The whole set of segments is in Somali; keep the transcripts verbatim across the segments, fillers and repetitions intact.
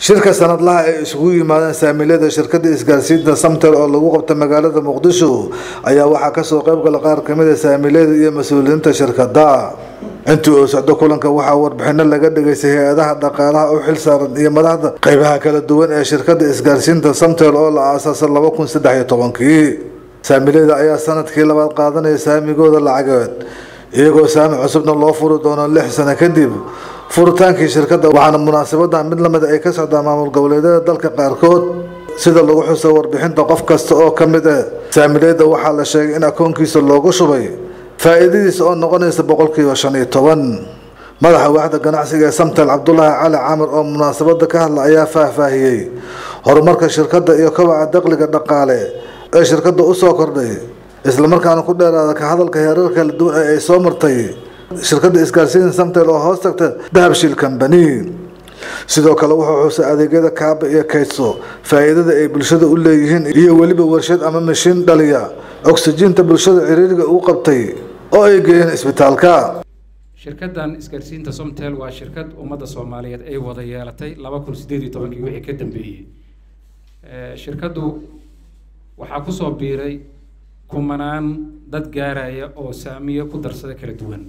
shirka sanadlaha ee isugu yimaadeen saamilada shirkadda isgaarsiinta Samtel oo lagu qabtay magaalada Muqdisho ayaa waxaa ka soo qayb galay qaar kamid ah saamilada iyo mas'uuliyiinta shirkadda. intii uu socdo kulanka waxaa warbixino laga dhageystay hay'adaha dhaqaalaha oo xil saaran iyo madaxda qaybaha kala duwan ee shirkadda isgaarsiinta Samtel oo la aasaasay laba kun saddex iyo toban-kii. saamilada ayaa sanadkii labaad qaadanaya saamigooda lacageed iyagoo saami cusubna loo furi doono lix sano kadib furitaankii shirkadda. waxaana munaasabada mid lamid ay ka socdaa maamul goboleedyada dalka qaarkood sida lagu xusay warbixinta qof kasta oo ka mid ah saamilada waxaa la sheegay in akoonkiisa loogu shubay faa'iidadiisa oo noqonaysa boqolkiiba shan iyo toban. madaxa waaxda ganacsiga ee Samtel Cabdullaahi Cali Caamir oo munaasabada ka hadlay ayaa faahfaahiyay horumarka shirkadda iyo kobaca dakhliga dhaqaale ee shirkadda u soo kordhay isla markaana ku dheeraada ka hadalka heerarka kala duwan ee ay soo martay shirkadda isgaarsiinta Samtel oo hoos tagta Dahabshiil Company. sidoo kale wuxuu xusay adeegyada kaaba iyo kaydso faa'iidada ay bulshada u leeyihiin iyo waliba warshad ama mashiin dhaliya oksijiinta bulshada ciriiriga uu qabtay oo ay geeyeen isbitaalka. shirkaddan isgaarsiinta Samtel waa shirkad ummadda Soomaaliyeed ay wada yeelatay laba kun siddeed iyo toban-kii wixii ka dambeeyay. shirkaddu waxaa ku soo biiray kumanaan dad gaaraya oo saamiyo ku darsada kala duwan.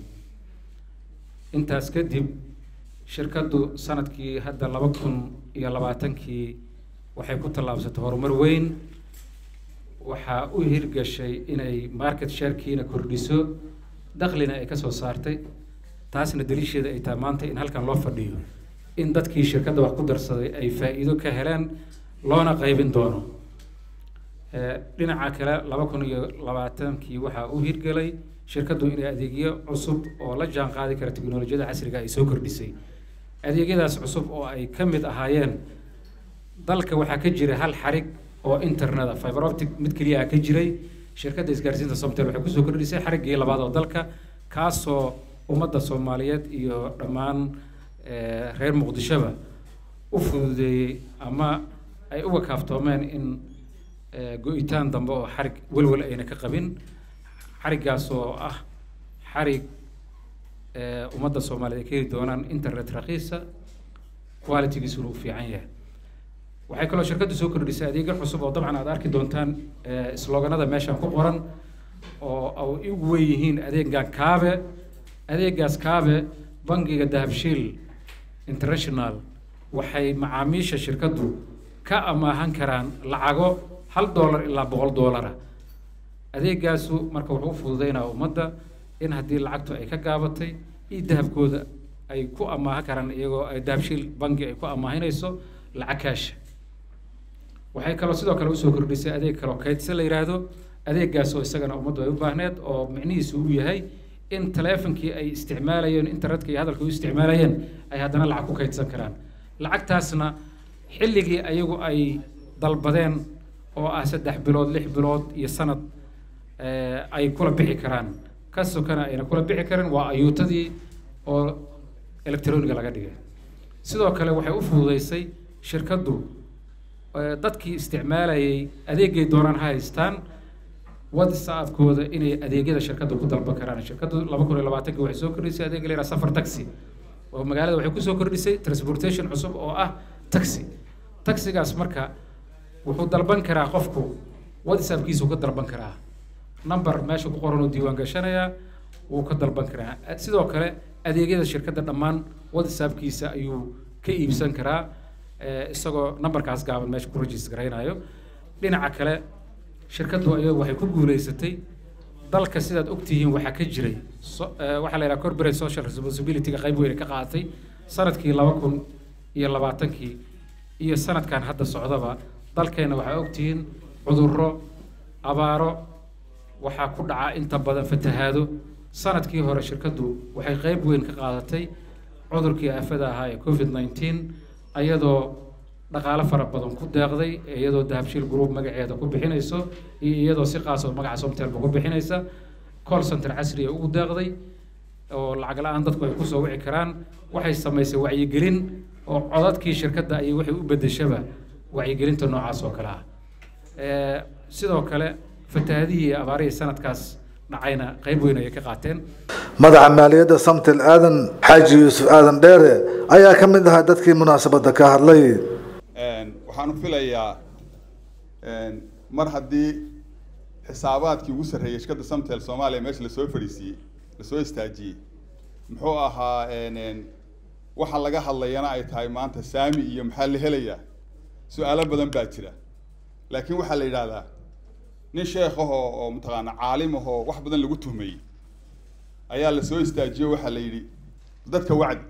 intaas kadib shirkaddu sanadkii hadda laba kun iyo labaatan-kii waxay ku tallaabsatay horumar weyn. waxaa u hirgashay inay market share-kiina kordhiso daklina ay ka soo saartay. taasna daliisheeda ay tahay maanta in halkan loo fadhiyo in dadkii shirkadda wax ku darsaday ay faa'iido ka heleen loona qaybin doono. dhinaca kale laba kun iyo labaatan-kii waxaa u hirgalay shirkaddu inay adeegyo cusub oo la jaan qaadi kara tiknoolajiyada casriga ay soo kordhisay. adeegyadaas cusub oo ay ka mid ahaayeen dalka waxaa ka jira hal xarig oo internet fiber optic mid kaliya ka jiray. shirkadda isgaarsiinta Samtel waxay ku soo kordhisay xariggii labaad oo dalka kaasoo ummadda Soomaaliyeed iyo dhammaan reer Muqdishoba u fududeeyay ama ay uga kaaftoomeen in go'itaan dambe oo xarig walwal ayna ka qabin. xariggaas oo ah xarig ummadda Soomaaliyeed ka heli doonaan internet raqiisa quality-giisu uu fiican yahay. waxay kaloo shirkaddu soo kordhisay adeegyo cusub oo dabcan aad arki doontaan sloganada meeshan ku qoran oo ay ugu weyn yihiin adeeggan kaabe. adeeggaas kaabe bangiga Dahabshiil International waxay macaamiisha shirkaddu ka amaahan karaan lacago hal doolar ilaa boqol doolara. adeeggaasu marka wuxuu fududeynaa ummadda in haddii lacagtu ay ka gaabatay iyo dahabkooda ay ku amaahan karaan iyagoo ay Dahabshiil bangi ay ku amaahinayso lacag kaash. waxay kaloo sidoo kale usoo kordhisay adeeg kale oo kaydsa la yiraahdo. adeeggaas oo isagana ummaddu ay u baahneed oo micnihiisu uu yahay in taleefankii ay isticmaalayeen internetka iyo hadalka u isticmaalayeen ay haddana lacag ku kaydsan karaan. lacagtaasna xilligii ayagu ay dalbadeen oo ah saddex bilood lix bilood iyo sanad ay kula bixi karaan ka sokana ayna kula bixi karin waa ayuutadii oo electronic laga dhigay. sidoo kale waxay u fududeysay shirkaddu dadkii isticmaalayay adeegay doonaan haystaan WhatsApp-kooda inay adeegyada shirkadda ku dalban karaan. shirkaddu laba kun iyo labaatan-kii waxay soo kordhisay adeeg la yiraahdo safar taxi oo magaalada waxay ku soo kordhisay transportation cusub oo ah taxi. taxigaas marka wuxuu dalban karaa qofku WhatsApp-kiisa ka dalban karaa number meesha ku qoran oo diiwaan gashanaya wuu ka dalban karaa. sidoo kale adeegyada shirkadda dhammaan WhatsApp-kiisa ayuu ka iibsan karaa isagoo numberkaas gaaban meesha ku register garaynayo. dhinaca kale shirkaddu ayay waxay ku guuleysatay dalka sidaad ogtihiin waxaa ka jiray waxaa la yiraahdaa corporate social responsibility-ga qayb weyn ka qaadatay sanadkii laba kun iyo labaatan-kii iyo sanadkan hadda socdaba dalkeena waxaa ogtihiin cudurro abaaro waxaa ku dhaca inta badan fatahaado. sanadkii hore shirkaddu waxay qayb weyn ka qaadatay cudurkii aafada ahaa ee covid nineteen ayadoo dhaqaale fara badan ku deeqday iyadoo Dahabshiil Group magaceeda ku bixinayso iyo iyadoo si qaas ah magaca Samtel ku bixinaysa call center casri ah ugu deeqday oo lacag la'aan dadku ay ku soo wici karaan. waxay samaysay wacyigelin oo codadkii shirkadda ay waxay u bedeshaba wacyigelinta noocaas oo kale ah. sidoo kale fatahaadihii abaarihii sanadkaas dhacayna qayb weyn ay ka qaateen. madaxa maaliyadda Samtel Aadan Xaaji Yuusuf Aadan Dheere ayaa ka mid ahaa dadkii munaasabada ka hadlay. waxaan u filayaa mar haddii xisaabaadkii ugu sarreeyay shirkadda Samtel Soomaaliya meesha la soo fariisiyay la soo istaajiyay muxuu ahaa waxa laga hadlayana ay tahay maanta saami iyo maxaa la helayaa su'aalo badan baa jira laakiin waxa la yiraahdaa nin sheekh ah oo mutaqaana caalim ah oo wax badan lagu tuhmay ayaa la soo istaajiyay waxa la yiri dadka wacdi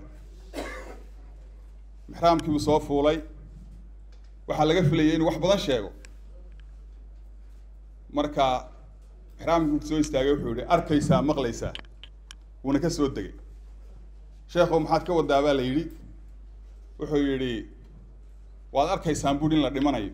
maxraamkii uu soo fuulay waxa laga filayay in wax badan sheego marka maxraamkii soo istaagay wuxuu yiri arkaysaa maqlaysaa wuna ka soo degay sheekhu maxaad ka wadaa baa la yiri wuxuu yiri waad arkaysaan buur in la dhimanayo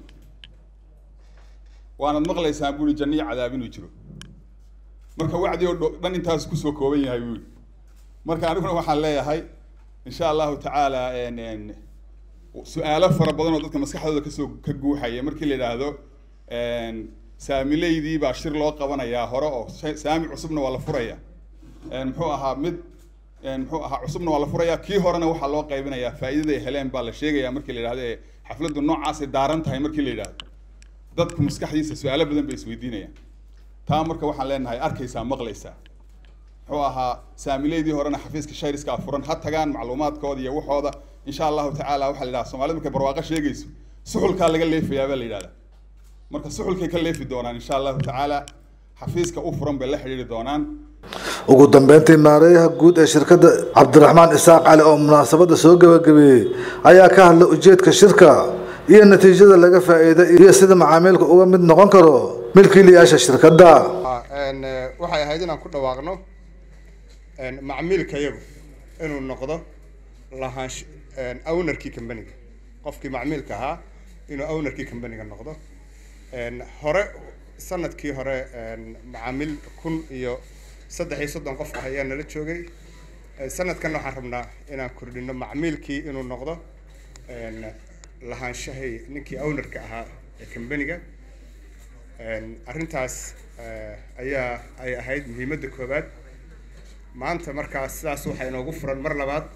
waanad maqlaysaan buur janniyo cadaab inuu jiro marka wacdi oo dhan intaas ku soo kooban yahay wiil marka aniguna waxaan leeyahay insha Allah ta'ala een su'aalo fara badan oo dadka maskaxdooda ka soo ka guuxaya markii la yiraahdo een saamileydii baa shir loo qabanayaa hore oo saami cusubna waa la furayaa een muxuu ahaa mid een muxuu ahaa cusubna waa la furayaa kii horena waxa loo qaybinayaa faa'iidada ay heleen baa la sheegayaa markii la yiraahdo xafladdu noocaas ay daaran tahay markii la yiraahdo dadku maskaxdiisa su'aalo badan bay isweydiinayaan taa marka waxaan leenahay arkaysaa maqlaysaa wuxuu ahaa saamileydii horena xafiiska shayriska furan ha tagaan macluumaadkooda iyo waxooda insha Allah ta'ala waxa la yiraahdaa Soomaalidu markay barwaaqo sheegayso suxulka laga leefayaa baa la yiraahdaa marka suxulkay ka leefi doonaan insha Allah ta'ala xafiiska u furan bay la xiriiri doonaan ugu dambeyntii maareeyaha guud ee shirkadda Cabdiraxmaan Isaaq Cali oo munaasabada soo gabagabay ayaa ka hadlay ujeedka shirka iyo natiijada laga faa'iiday iyo sida macaamilka uga mid noqon karo milkiilayaasha shirkadda een waxay ahayd inaan ku dhawaaqno een macaamilka iyagu inuu noqdo lahaash een ownerkii company-ga qofkii macaamilka ahaa inuu ownerkii company-ga noqdo een hore sanadkii hore een macaamil kun iyo saddex iyo soddon qof ayaa nala joogay sanadkan waxaan rabnaa inaan kordhino macaamilkii inuu noqdo een lahaanshahay ninkii ownerka ahaa ee company-ga een arrintaas ayaa ay ahayd muhiimadda koobaad maanta markaas sidaas waxay inoogu furan mar labaad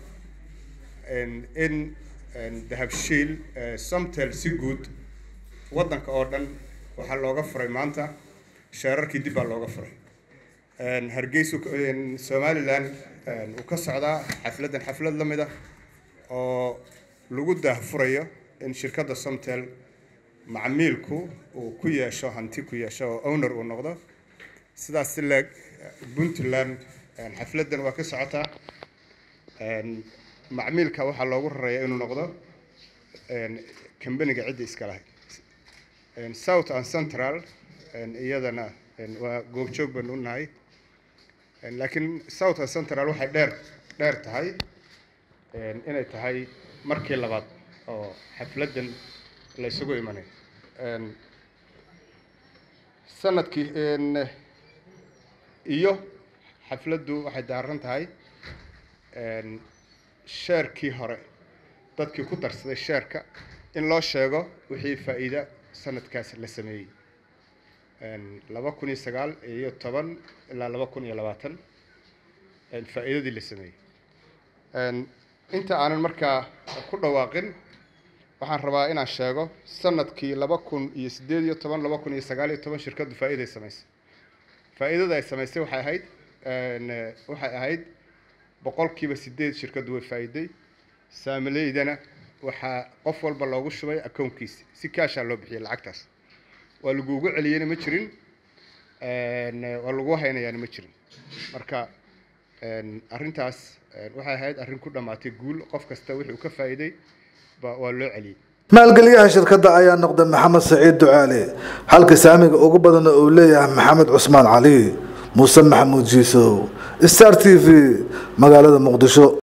in dahabshiil Samtel si guud waddanka oo dhan waxaa looga furay maanta shaararkii dib baa looga furay hargeysa Somaliland uu ka socdaa xafladan xaflad la mid ah oo lagu daahfurayo in shirkadda Samtel macaamilku uu ku yeesho hanti ku yeesho oo owner uu noqdo sidaas leeg Puntland xafladan waa ka socotaa macaamilka waxaa loogu rareeyaa inuu noqdo company-ga cidda iska lahayd South and Central iyadana waa goobjoog baan u nahay laakiin South and Central waxay dheer dheer tahay inay tahay markii labaad oo xafladan la isugu imanay sanadkii iyo xafladdu waxay daaran tahay sheerkii hore dadkii ku darsaday sheerka in loo sheego wixii faa'iido sanadkaas la sameeyay laba kun iyo sagaal iyo toban ilaa laba kun iyo labaatan faa'iidadii la sameeyay inta aanan markaa ku dhawaaqin waxaan rabaa inaan sheego sanadkii laba kun iyo siddeed iyo toban laba kun iyo sagaal iyo toban shirkaddu faa'iido ay samaysay faa'iidada ay samaysay waxay ahayd waxay ahayd boqolkiiba siddeed shirkaddu way faa'iiday saamileydana waxaa qof walba loogu shubay account-kiisa si kaasha loo bixiyay lacagtaas waa lagu ugu celiyayna ma jirin waa lagu haynayaana ma jirin marka arrintaas waxay ahayd arrin ku dhamaatay guul qof kasta wixii uu ka faa'iiday waa loo celiyay maalgeliyaha shirkadda ayaa noqday Maxamed Saciid Ducaale halka saamiga ugu badan oo leeyahay Maxamed Cusmaan Cali Muuse Maxamuud Jiisow Star T V magaalada Muqdisho.